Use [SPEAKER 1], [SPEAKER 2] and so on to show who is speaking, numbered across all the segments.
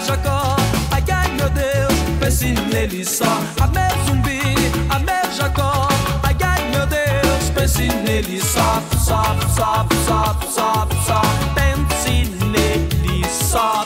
[SPEAKER 1] Jacó, ai ai meu Deus, pense nele só. A meu zumbi, a meu Jacó, ai ai meu Deus, pense nele só. Só, só, só, só, só, pense nele só.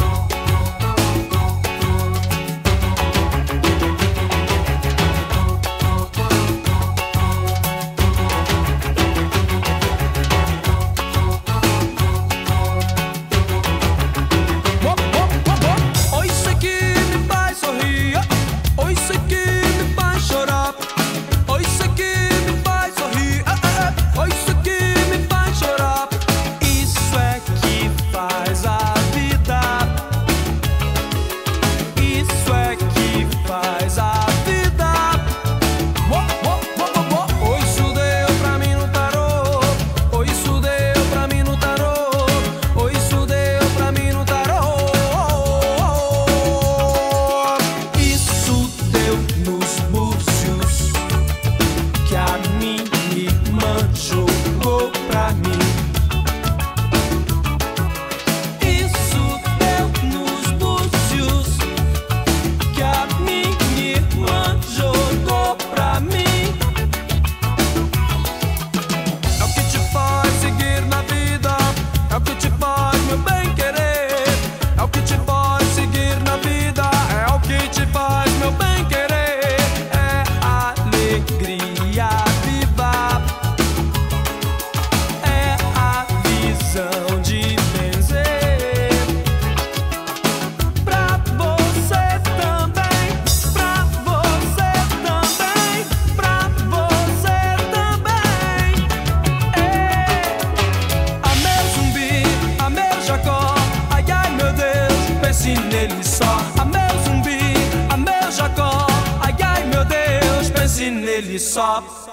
[SPEAKER 1] Nele só, a meu zumbi, a meu Jacó, ai ai meu Deus, pense nele só.